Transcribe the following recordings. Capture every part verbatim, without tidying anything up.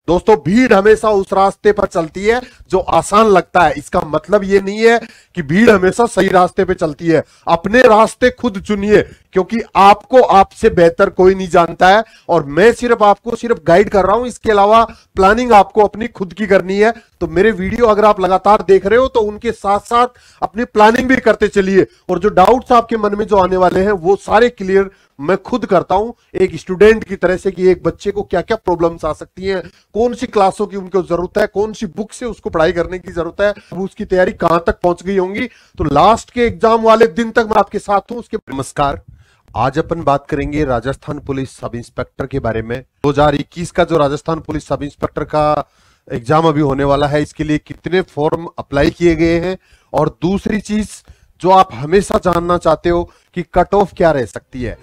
दोस्तों भीड़ हमेशा उस रास्ते पर चलती है जो आसान लगता है। इसका मतलब ये नहीं है कि भीड़ हमेशा सही रास्ते पे चलती है। अपने रास्ते खुद चुनिए, क्योंकि आपको आपसे बेहतर कोई नहीं जानता है और मैं सिर्फ आपको सिर्फ गाइड कर रहा हूं। इसके अलावा प्लानिंग आपको अपनी खुद की करनी है। तो मेरे वीडियो अगर आप लगातार देख रहे हो तो उनके साथ साथ अपनी प्लानिंग भी करते चलिए, और जो डाउट्स आपके मन में जो आने वाले हैं वो सारे क्लियर मैं खुद करता हूं एक स्टूडेंट की तरह से, कि एक बच्चे को क्या क्या प्रॉब्लम्स आ सकती हैं, कौन सी क्लासों की उनको जरूरत है, कौन सी बुक से उसको पढ़ाई करने की जरूरत है, अब उसकी तैयारी कहां तक पहुंच गई होंगी। तो लास्ट के एग्जाम वाले दिन तक मैं आपके साथ हूं। उसके नमस्कार, आज अपन बात करेंगे राजस्थान पुलिस सब इंस्पेक्टर के बारे में। दो हज़ार इक्कीस का जो राजस्थान पुलिस सब इंस्पेक्टर का एग्जाम अभी होने वाला है, इसके लिए कितने फॉर्म अप्लाई किए गए हैं, और दूसरी चीज जो आप हमेशा जानना चाहते हो कि कट ऑफ क्या रह सकती है,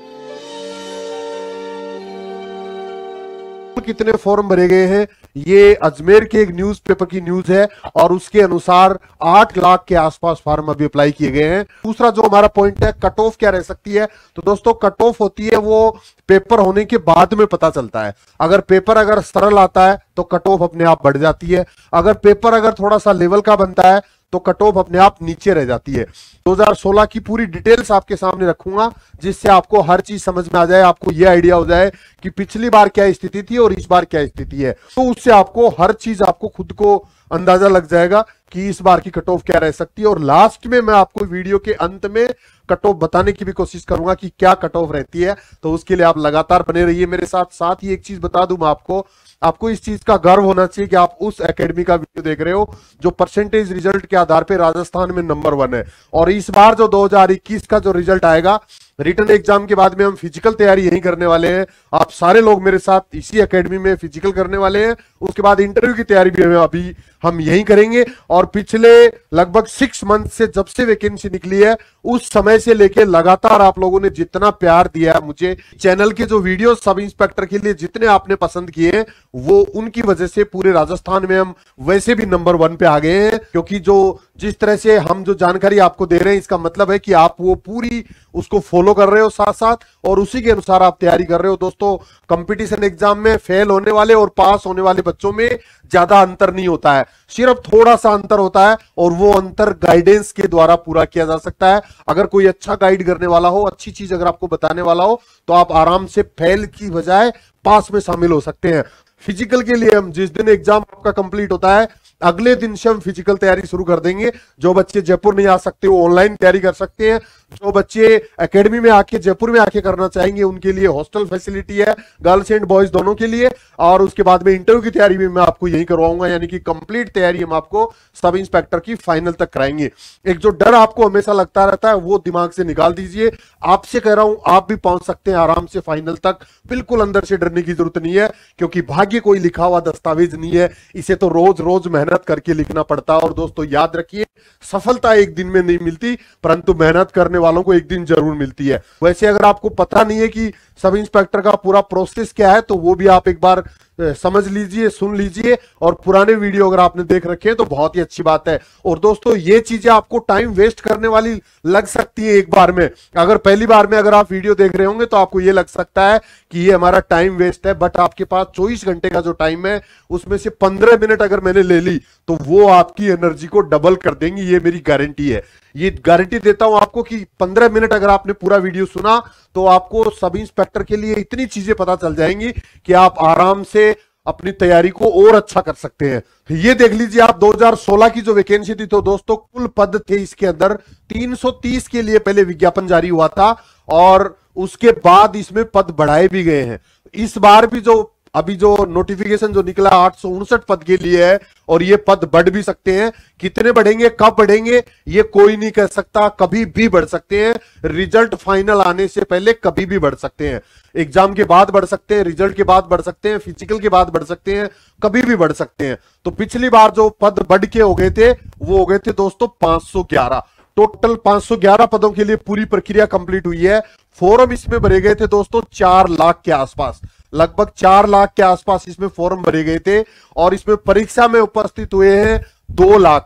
कितने फॉर्म भरे गए हैं। ये अजमेर के एक न्यूज़पेपर की न्यूज है और उसके अनुसार आठ लाख के आसपास फॉर्म अभी अप्लाई किए गए हैं। दूसरा जो हमारा पॉइंट है, कट ऑफ क्या रह सकती है, तो दोस्तों कट ऑफ होती है वो पेपर होने के बाद में पता चलता है। अगर पेपर अगर सरल आता है तो कट ऑफ अपने आप बढ़ जाती है, अगर पेपर अगर थोड़ा सा लेवल का बनता है तो कट ऑफ अपने आप नीचे रह जाती है। दो हज़ार सोलह की पूरी डिटेल्स आपके सामने रखूंगा, जिससे आपको हर चीज समझ में आ जाए, आपको यह आइडिया हो जाए कि पिछली बार क्या स्थिति थी और इस बार क्या स्थिति है। तो उससे आपको हर चीज आपको खुद को अंदाजा लग जाएगा कि इस बार की कट ऑफ क्या रह सकती है। और लास्ट में मैं आपको वीडियो के अंत में कट ऑफ बताने की भी कोशिश करूंगा कि क्या कट ऑफ रहती है। तो उसके लिए आप लगातार बने रहिए मेरे साथ। साथ ही एक चीज बता दूं मैं आपको, आपको इस चीज का गर्व होना चाहिए कि आप उस एकेडमी का वीडियो देख रहे हो जो परसेंटेज रिजल्ट के आधार पे राजस्थान में नंबर वन है। और इस बार जो दो हज़ार इक्कीस का जो रिजल्ट आएगा, रिटन एग्जाम के बाद में हम फिजिकल तैयारी यही करने वाले हैं। आप सारे लोग मेरे साथ इसी एकेडमी में फिजिकल करने वाले हैं। उसके बाद इंटरव्यू की तैयारी भी अभी हम यही करेंगे। और पिछले लगभग सिक्स मंथ से जब से वैकेंसी निकली है, उस समय से लेके लगातार आप लोगों ने जितना प्यार दिया है मुझे, चैनल के जो वीडियो सब इंस्पेक्टर के लिए जितने आपने पसंद किए हैं, वो उनकी वजह से पूरे राजस्थान में हम वैसे भी नंबर वन पे आ गए हैं। क्योंकि जो जिस तरह से हम जो जानकारी आपको दे रहे हैं, इसका मतलब है कि आप वो पूरी उसको फॉलो कर रहे हो साथ साथ, और उसी के अनुसार आप तैयारी कर रहे हो। दोस्तों कंपटीशन एग्जाम में फेल होने वाले और पास होने वाले बच्चों में ज्यादा अंतर नहीं होता है, सिर्फ थोड़ा सा अंतर होता है, और वो अंतर गाइडेंस के द्वारा पूरा किया जा सकता है। अगर कोई अच्छा गाइड करने वाला हो, अच्छी चीज अगर आपको बताने वाला हो, तो आप आराम से फेल की बजाय पास में शामिल हो सकते हैं। फिजिकल के लिए हम जिस दिन एग्जाम आपका कंप्लीट होता है, अगले दिन से हम फिजिकल तैयारी शुरू कर देंगे। जो बच्चे जयपुर नहीं आ सकते वो ऑनलाइन तैयारी कर सकते हैं। जो बच्चे एकेडमी में आके जयपुर में आके करना चाहेंगे, उनके लिए हॉस्टल फैसिलिटी है, गर्ल्स एंड बॉयज दोनों के लिए। और उसके बाद में इंटरव्यू की तैयारी भी मैं आपको यही करवाऊंगा, यानी कि कंप्लीट तैयारी हम आपको सब इंस्पेक्टर की फाइनल तक कराएंगे। एक जो डर आपको हमेशा लगता रहता है, वो दिमाग से निकाल दीजिए। आपसे कह रहा हूं, आप भी पहुंच सकते हैं आराम से फाइनल तक। बिल्कुल अंदर से डरने की जरूरत नहीं है, क्योंकि भाग्य कोई लिखा हुआ दस्तावेज नहीं है, इसे तो रोज रोज मेहनत करके लिखना पड़ता है। और दोस्तों याद रखिए, सफलता एक दिन में नहीं मिलती, परंतु मेहनत करने वालों को एक दिन जरूर मिलती है। वैसे अगर आपको पता नहीं है कि सब इंस्पेक्टर का पूरा प्रोसेस क्या है, तो वो भी आप एक बार समझ लीजिए, सुन लीजिए, और पुराने वीडियो अगर आपने देख रखे हैं तो बहुत ही अच्छी बात है। और दोस्तों ये चीजें आपको टाइम वेस्ट करने वाली लग सकती है एक बार में। अगर पहली बार में अगर आप वीडियो देख रहे होंगे तो आपको ये लग सकता है कि ये हमारा टाइम वेस्ट है, बट आपके पास चौबीस घंटे का जो टाइम है, उसमें से पंद्रह मिनट अगर मैंने ले ली तो वो आपकी एनर्जी को डबल कर देंगी। ये मेरी गारंटी है, ये गारंटी देता हूं आपको कि पंद्रह मिनट अगर आपने पूरा वीडियो सुना तो आपको सब इंस्पेक्टर के लिए इतनी चीजें पता चल जाएंगी कि आप आराम से अपनी तैयारी को और अच्छा कर सकते हैं। ये देख लीजिए आप, दो हज़ार सोलह की जो वैकेंसी थी, तो दोस्तों कुल पद थे इसके अंदर तीन सौ तीस के लिए पहले विज्ञापन जारी हुआ था, और उसके बाद इसमें पद बढ़ाए भी गए हैं। इस बार भी जो अभी जो नोटिफिकेशन जो निकला आठ सौ उनसठ पद के लिए है, और ये पद बढ़ भी सकते हैं। कितने बढ़ेंगे, कब बढ़ेंगे, ये कोई नहीं कह सकता, कभी भी बढ़ सकते हैं। रिजल्ट फाइनल आने से पहले कभी भी बढ़ सकते हैं, एग्जाम के बाद बढ़ सकते हैं, रिजल्ट के बाद बढ़ सकते हैं, फिजिकल के बाद बढ़ सकते हैं, कभी भी बढ़ सकते हैं। तो पिछली बार जो पद बढ़ के हो गए थे, वो हो गए थे दोस्तों पांच सौ ग्यारह। टोटल पांच सौ ग्यारह पदों के लिए पूरी प्रक्रिया कंप्लीट हुई है। फॉर्म इसमें भरे गए थे दोस्तों चार लाख के आसपास, लगभग चार लाख के आसपास इसमें फॉर्म भरे गए थे, और इसमें परीक्षा में उपस्थित हुए हैं दो लाख।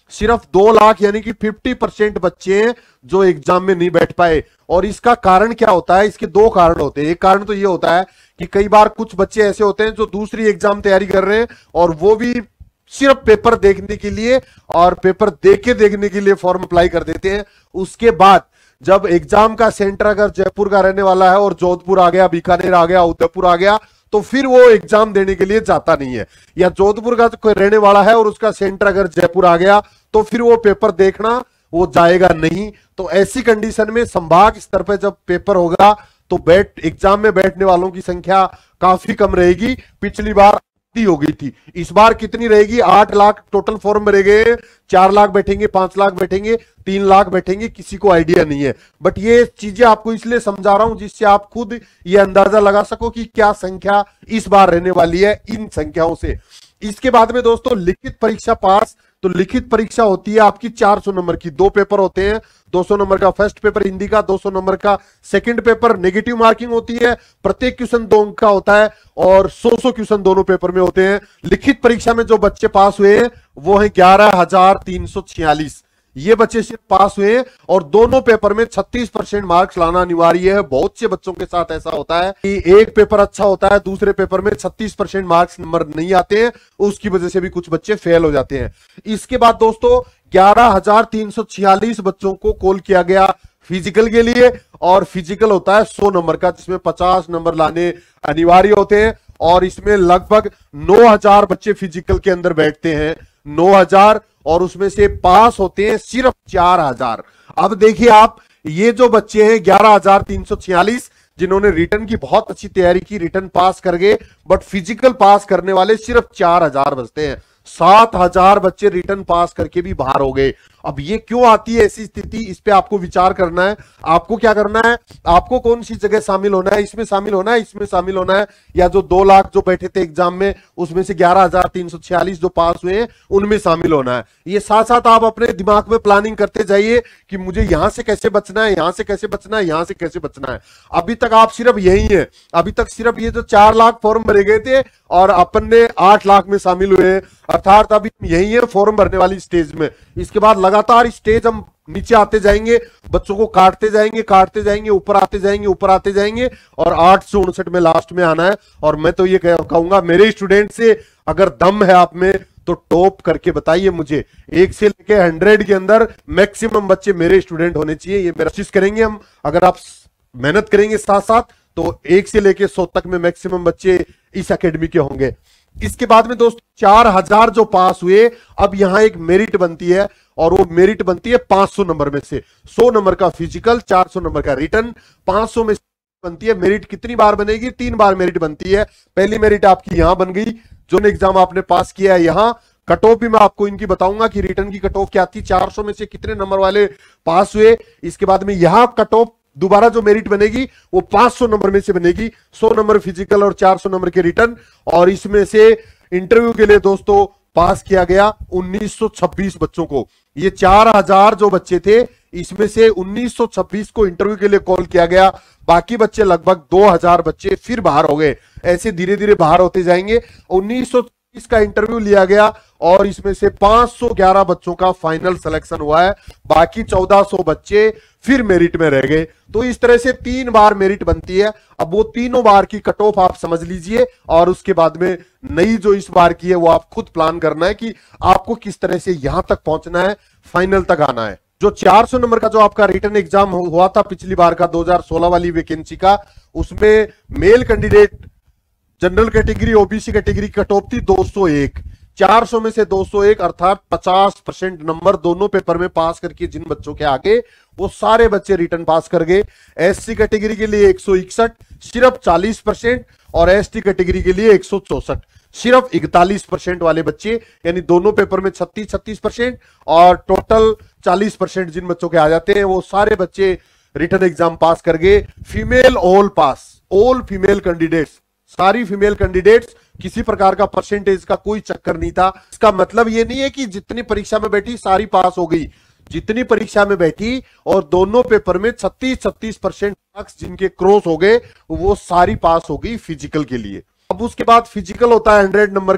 सिर्फ दो लाख यानी कि फिफ्टी परसेंट बच्चे हैं जो एग्जाम में नहीं बैठ पाए। और इसका कारण क्या होता है? इसके दो कारण होते हैं। एक कारण तो ये होता है कि कई बार कुछ बच्चे ऐसे होते हैं जो दूसरी एग्जाम तैयारी कर रहे हैं और वो भी सिर्फ पेपर देखने के लिए और पेपर देके देखने के लिए फॉर्म अप्लाई कर देते हैं। उसके बाद जब एग्जाम का सेंटर अगर जयपुर का रहने वाला है और जोधपुर आ गया, बीकानेर आ गया, उदयपुर आ गया, तो फिर वो एग्जाम देने के लिए जाता नहीं है। या जोधपुर का कोई रहने वाला है और उसका सेंटर अगर जयपुर आ गया तो फिर वो पेपर देखना वो जाएगा नहीं। तो ऐसी कंडीशन में संभाग स्तर पर जब पेपर होगा तो बैठ एग्जाम में बैठने वालों की संख्या काफी कम रहेगी। पिछली बार हो गई थी, इस बार कितनी रहेगी? आठ लाख टोटल फॉर्म भरे गए। चार लाख बैठेंगे, पांच लाख बैठेंगे, तीन लाख बैठेंगे, किसी को आइडिया नहीं है। बट ये चीजें आपको इसलिए समझा रहा हूं जिससे आप खुद ये अंदाजा लगा सको कि क्या संख्या इस बार रहने वाली है इन संख्याओं से। इसके बाद में दोस्तों लिखित परीक्षा पास। तो लिखित परीक्षा होती है आपकी चार सौ नंबर की। दो पेपर होते हैं, दो सौ नंबर का फर्स्ट पेपर हिंदी का, दो सौ नंबर का सेकंड पेपर। नेगेटिव मार्किंग होती है, प्रत्येक क्वेश्चन दो अंक का होता है और सौ सौ क्वेश्चन दोनों पेपर में होते हैं। लिखित परीक्षा में जो बच्चे पास हुए हैं वो है ग्यारह हजार तीन सौ छियालीस। ये बच्चे सिर्फ पास हुए और दोनों पेपर में छत्तीस परसेंट मार्क्स लाना अनिवार्य है। बहुत से बच्चों के साथ ऐसा होता है कि एक पेपर अच्छा होता है, दूसरे पेपर में छत्तीस परसेंट मार्क्स नंबर नहीं आते हैं, उसकी वजह से भी कुछ बच्चे फेल हो जाते हैं। इसके बाद दोस्तों ग्यारह हजार तीन सौ छियालीस बच्चों को कॉल किया गया फिजिकल के लिए। और फिजिकल होता है सौ नंबर का, जिसमें पचास नंबर लाने अनिवार्य होते हैं। और इसमें लगभग नौ हजार बच्चे फिजिकल के अंदर बैठते हैं, नौ हजार, और उसमें से पास होते हैं सिर्फ चार हजार। अब देखिए आप, ये जो बच्चे हैं ग्यारह हजार तीन सौ छियालीस जिन्होंने रिटर्न की बहुत अच्छी तैयारी की, रिटर्न पास कर गए, बट फिजिकल पास करने वाले सिर्फ चार हजार बचते हैं। सात हजार बच्चे रिटर्न पास करके भी बाहर हो गए। अब ये क्यों आती है ऐसी स्थिति? इस पे आपको विचार करना है। आपको क्या करना है? आपको कौन सी जगह शामिल होना है? इसमें शामिल होना है, इसमें शामिल होना है, या जो दो लाख जो बैठे थे एग्जाम में उसमें से ग्यारह हजार तीन सौ छियालीस जो पास हुए हैं उनमें शामिल होना है। ये साथ साथ आप अपने दिमाग में प्लानिंग करते जाइए कि मुझे यहां से कैसे बचना है, यहां से कैसे बचना है, यहां से कैसे बचना है। अभी तक आप सिर्फ यही है, अभी तक सिर्फ ये जो चार लाख फॉर्म भरे गए थे और अपन ने आठ लाख में शामिल हुए, अर्थात अभी यही है फॉर्म भरने वाली स्टेज में। इसके बाद लगातार स्टेज हम नीचे आते जाएंगे, बच्चों को काटते जाएंगे, काटते जाएंगे, ऊपर आते जाएंगे, ऊपर आते जाएंगे, और आठ सौ उनसठ में लास्ट में आना है। और मैं तो ये कहूंगा मेरे स्टूडेंट से अगर दम है आप में तो टॉप करके बताइए मुझे। एक से लेके हंड्रेड के अंदर मैक्सिमम बच्चे मेरे स्टूडेंट होने चाहिए, ये मेरा कोशिश करेंगे हम। अगर आप मेहनत करेंगे साथ साथ तो एक से लेके सौ तक में मैक्सिमम बच्चे इस एकेडमी के होंगे। इसके बाद में दोस्तों चार हजार जो पास हुए, अब यहां एक मेरिट बनती है, और वो मेरिट बनती है पांच सौ नंबर में से। सौ नंबर का फिजिकल, चार सौ नंबर का रिटर्न, पांच सौ में बनती है। मेरिट कितनी बार बनेगी? तीन बार मेरिट बनती है। पहली मेरिट आपकी यहां बन गई, जो एग्जाम आपने पास किया है यहां। कट ऑफ भी मैं आपको इनकी बताऊंगा कि रिटर्न की कट ऑफ क्या थी, चार सौ में से कितने नंबर वाले पास हुए। इसके बाद में यहां कट ऑफ दोबारा जो मेरिट बनेगी वो पांच सौ नंबर में से बनेगी, सौ नंबर फिजिकल और चार सौ नंबर के रिटर्न। और इसमें से इंटरव्यू के लिए दोस्तों पास किया गया उन्नीस सौ छब्बीस बच्चों को। ये चार हजार जो बच्चे थे इसमें से उन्नीस सौ छब्बीस को इंटरव्यू के लिए कॉल किया गया, बाकी बच्चे लगभग दो हजार बच्चे फिर बाहर हो गए। ऐसे धीरे धीरे बाहर होते जाएंगे। उन्नीस सौ इसका इंटरव्यू लिया गया और इसमें से पांच सौ ग्यारह बच्चों का फाइनल सिलेक्शन हुआ है, बाकी चौदह सौ बच्चे फिर मेरिट में रह गए। तो इस तरह से तीन बार मेरिट बनती है। अब वो तीनों बार की कट ऑफ आप समझ लीजिए, और उसके बाद में नई जो इस बार की है वो आप खुद प्लान करना है कि आपको किस तरह से यहां तक पहुंचना है, फाइनल तक आना है। जो चार सौ नंबर का जो आपका रिटर्न एग्जाम हुआ था पिछली बार का दो हजार सोलह वाली वैकेंसी का, उसमें male candidate general category OBC category cut off थी दो सौ एक। चार सौ में से दो सौ एक अर्थात पचास परसेंट नंबर दोनों पेपर में पास करके जिन बच्चों के आगे वो सारे बच्चे रिटर्न पास कर गए। एससी कैटेगरी के लिए एक सौ इकसठ सिर्फ चालीस परसेंट, और एसटी कैटेगरी के लिए एक सौ चौसठ सिर्फ इकतालीस परसेंट वाले बच्चे, यानी दोनों पेपर में छत्तीस छत्तीस परसेंट और टोटल चालीस परसेंट जिन बच्चों के आ जाते हैं वो सारे बच्चे रिटर्न एग्जाम पास कर गए। Female all pass, all female candidates, सारी फीमेल कैंडिडेट्स, किसी प्रकार का परसेंटेज का कोई चक्कर नहीं था। इसका मतलब ये नहीं है कि जितनी परीक्षा में बैठी सारी पास हो गई, जितनी परीक्षा में बैठी और दोनों पेपर में छत्तीस छत्तीस परसेंट मार्क्स जिनके क्रॉस हो गए वो सारी पास हो गई फिजिकल के लिए। अब उसके बाद फिजिकल होता है हंड्रेड नंबर का,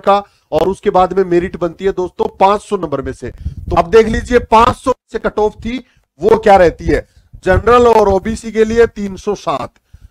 और उसके बाद में मेरिट बनती है दोस्तों पांच सौ नंबर में से। तो अब देख लीजिए पांच सौ से कट ऑफ थी वो क्या रहती है, जनरल और ओबीसी के लिए तीन सौ सात,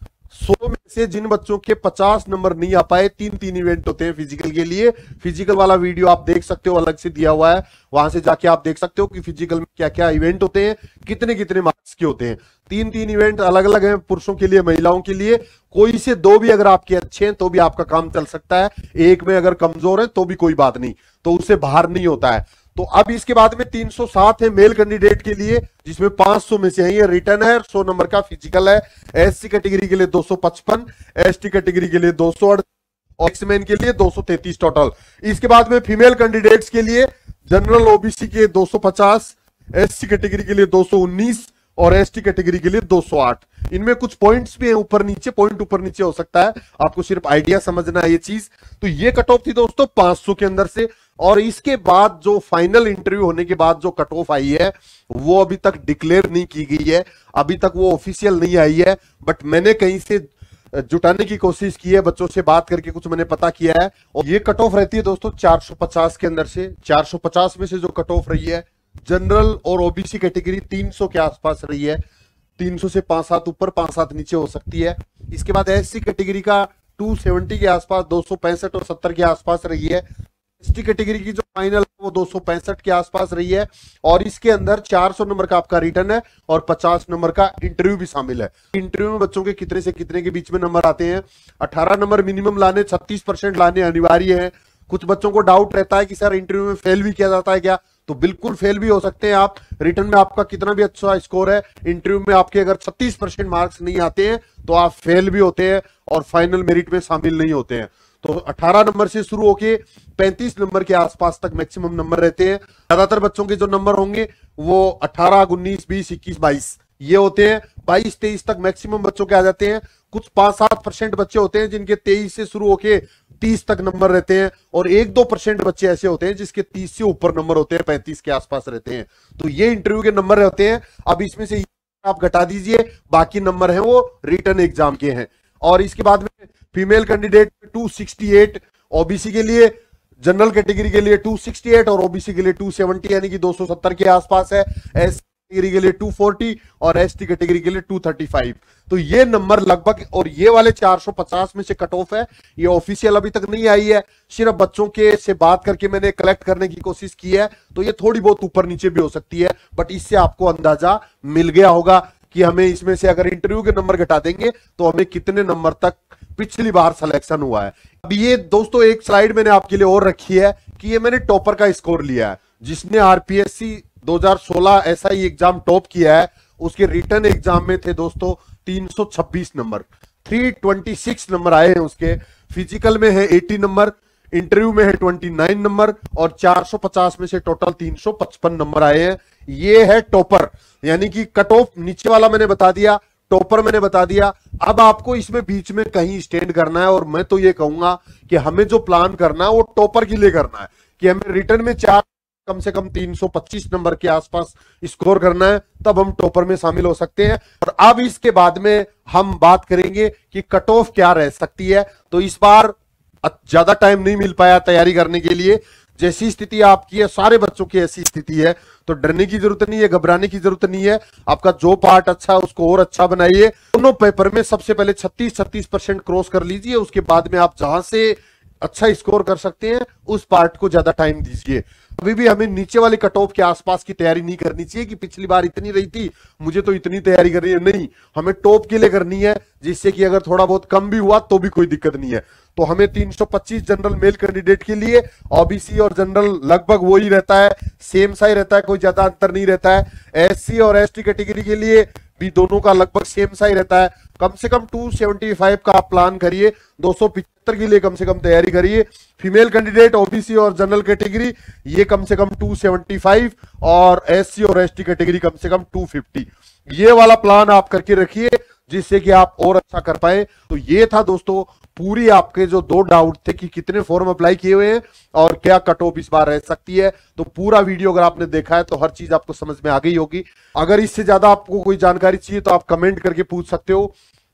सौ में से जिन बच्चों के पचास नंबर नहीं आ पाए, तीन तीन इवेंट होते हैं फिजिकल के लिए। फिजिकल वाला वीडियो आप देख सकते हो, अलग से दिया हुआ है, वहां से जाके आप देख सकते हो कि फिजिकल में क्या क्या इवेंट होते हैं, कितने कितने मार्क्स के होते हैं। तीन तीन इवेंट अलग अलग हैं, पुरुषों के लिए महिलाओं के लिए। कोई से दो भी अगर आपके अच्छे हैं तो भी आपका काम चल सकता है, एक में अगर कमजोर है तो भी कोई बात नहीं, तो उससे बाहर नहीं होता है। तो अब इसके बाद में तीन सौ सात है मेल कैंडिडेट के लिए, जिसमें पांच सौ में से है ये रिटर्न है, सौ नंबर का फिजिकल है। एससी कैटेगरी के लिए दो सौ पचपन, एसटी कैटेगरी के लिए दो सौ और एक्समैन के लिए दो सौ तैंतीस टोटल। इसके बाद में फीमेल कैंडिडेट्स के लिए जनरल ओबीसी के दो सौ पचास, एससी कैटेगरी के लिए दो सौ उन्नीस और एसटी कैटेगरी के लिए दो सौ आठ। इनमें कुछ पॉइंट्स भी हैं ऊपर नीचे, पॉइंट ऊपर नीचे हो सकता है, आपको सिर्फ आइडिया समझना है ये चीज। तो ये कट ऑफ थी दोस्तों पांच सौ के अंदर से। और इसके बाद जो फाइनल इंटरव्यू होने के बाद जो कट ऑफ आई है वो अभी तक डिक्लेयर नहीं की गई है, अभी तक वो ऑफिशियल नहीं आई है, बट मैंने कहीं से जुटाने की कोशिश की है, बच्चों से बात करके कुछ मैंने पता किया है। और ये कट ऑफ रहती है दोस्तों चार सौ पचास के अंदर से। चार सौ पचास में से जो कट ऑफ रही है जनरल और ओबीसी कैटेगरी तीन सौ के आसपास रही है, तीन सौ से पांच सात ऊपर पांच सात नीचे हो सकती है। इसके बाद एससी कैटेगरी का दो सौ सत्तर के आसपास, दो सौ पैंसठ और सत्तर के आसपास रही है। एसटी कैटेगरी की जो फाइनल है वो दो सौ पैंसठ के आसपास रही है। और इसके अंदर चार सौ नंबर का आपका रिटर्न है और पचास नंबर का इंटरव्यू भी शामिल है। इंटरव्यू में बच्चों के कितने से कितने के बीच में नंबर आते हैं, अठारह नंबर मिनिमम लाने, छत्तीस परसेंट लाने अनिवार्य है। कुछ बच्चों को डाउट रहता है कि सर इंटरव्यू में फेल भी किया जाता है क्या, तो बिल्कुल फेल भी हो सकते हैं आप। रिटर्न में आपका कितना भी अच्छा स्कोर है, इंटरव्यू में आपके अगर छत्तीस परसेंट मार्क्स नहीं आते हैं तो आप फेल भी होते हैं और फाइनल मेरिट में शामिल नहीं होते हैं। तो अठारह नंबर से शुरू होके पैंतीस नंबर के आसपास तक मैक्सिमम नंबर रहते हैं। ज्यादातर बच्चों के जो नंबर होंगे वो अठारह, उन्नीस, बीस, इक्कीस, बाईस ये होते हैं। बाईस तेईस तक मैक्सिमम बच्चों के आ जाते हैं। कुछ पांच सात परसेंट बच्चे होते हैं जिनके तेईस से शुरू होके तीस तक नंबर रहते हैं, और एक दो परसेंट बच्चे ऐसे होते हैं जिसके तीस से ऊपर नंबर होते हैं, पैंतीस के आसपास रहते हैं। तो ये इंटरव्यू के नंबर होते हैं। अब इसमें से आप घटा दीजिए, बाकी नंबर हैं वो रिटर्न एग्जाम के हैं। और इसके बाद में फीमेल कैंडिडेट दो सौ अड़सठ, ओबीसी के लिए, जनरल कैटेगरी के लिए दो सौ अड़सठ और ओबीसी के लिए दो सौ सत्तर यानी कि दो सौ सत्तर के आसपास है। एस कैटेगरी के लिए दो सौ चालीस और एसटी कैटेगरी के लिए दो सौ पैंतीस। तो ये नंबर लगभग, और ये वाले चार सौ पचास में से कट ऑफ है, ये ऑफिशियल अभी तक नहीं आई है, सिर्फ बच्चों के से बात करके मैंने कलेक्ट करने की कोशिश की है। तो ये थोड़ी बहुत ऊपर नीचे भी हो सकती है, बट इससे आपको अंदाजा मिल गया होगा कि हमें इसमें से अगर इंटरव्यू के नंबर घटा देंगे तो हमें कितने नंबर तक पिछली बार सिलेक्शन हुआ है। अब ये दोस्तों एक स्लाइड मैंने आपके लिए और रखी है कि ये मैंने टॉपर का स्कोर लिया है, जिसने आरपीएससी दो हज़ार सोलह एसआई एग्जाम टॉप किया है, उसके रिटर्न एग्जाम में थे दोस्तों तीन सौ छब्बीस नंबर, तीन सौ छब्बीस नंबर आए हैं उसके। फिजिकल में है अस्सी नंबर, इंटरव्यू में है उनतीस नंबर और चार सौ पचास में से टोटल तीन सौ पचपन नंबर आए हैं। ये है टॉपर, यानी कि कट ऑफ नीचे वाला मैंने बता दिया, टॉपर मैंने बता दिया। अब आपको इसमें बीच में कहीं स्टैंड करना है, और मैं तो ये कहूंगा कि हमें जो प्लान करना है वो टॉपर के लिए करना है, कि हमें रिटर्न में चार कम से कम तीन सौ पच्चीस नंबर के आसपास स्कोर करना है, तब हम टॉपर में शामिल हो सकते हैं। और अब इसके बाद में हम बात करेंगे कि कट ऑफ क्या रह सकती है। तो इस बार ज्यादा टाइम नहीं मिल पाया तैयारी करने के लिए, जैसी स्थिति आपकी है, सारे बच्चों की ऐसी स्थिति है, तो डरने की जरूरत नहीं है, घबराने की जरूरत नहीं है। आपका जो पार्ट अच्छा है उसको और अच्छा बनाइए। दोनों पेपर में सबसे पहले छत्तीस छत्तीस परसेंट क्रॉस कर लीजिए, उसके बाद में आप जहां से अच्छा स्कोर कर सकते हैं उस पार्ट को ज्यादा टाइम दीजिए। अभी भी हमें नीचे वाले कट ऑफ के आसपास की तैयारी नहीं करनी चाहिए कि पिछली बार इतनी रही थी मुझे तो इतनी तैयारी करनी है, नहीं, हमें टॉप के लिए करनी है, जिससे कि अगर थोड़ा बहुत कम भी हुआ तो भी कोई दिक्कत नहीं है। तो हमें तीन सौ पच्चीस जनरल मेल कैंडिडेट के लिए, ओबीसी और जनरल लगभग वो ही रहता है, सेम सा ही रहता है, कोई ज्यादा अंतर नहीं रहता है। एससी और एसटी कैटेगरी के लिए भी दोनों का लगभग सेम सा ही रहता है। कम से कम दो सौ पचहत्तर का आप प्लान करिए, दो सौ पचहत्तर के लिए कम से कम तैयारी करिए। फीमेल कैंडिडेट, ओबीसी और जनरल कैटेगरी ये कम से कम दो सौ पचहत्तर, और एससी और एसटी कैटेगरी कम से कम दो सौ पचास। ये वाला प्लान आप करके रखिए जिससे कि आप और अच्छा कर पाए। तो ये था दोस्तों पूरी आपके जो दो डाउट थे कि कितने फॉर्म अप्लाई किए हुए हैं और क्या कट ऑफ इस बार रह सकती है, तो पूरा वीडियो अगर आपने देखा है तो हर चीज आपको समझ में आ गई होगी। अगर इससे ज्यादा आपको कोई जानकारी चाहिए तो आप कमेंट करके पूछ सकते हो।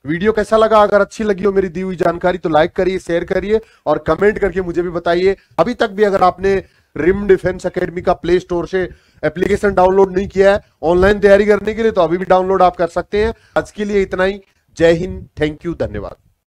वीडियो कैसा लगा? अगर अच्छी लगी हो मेरी दी हुई जानकारी तो लाइक करिए, शेयर करिए और कमेंट करके मुझे भी बताइए। अभी तक भी अगर आपने रिम डिफेंस एकेडमी का प्ले स्टोर से एप्लीकेशन डाउनलोड नहीं किया है ऑनलाइन तैयारी करने के लिए, तो अभी भी डाउनलोड आप कर सकते हैं। आज के लिए इतना ही। जय हिंद, थैंक यू, धन्यवाद।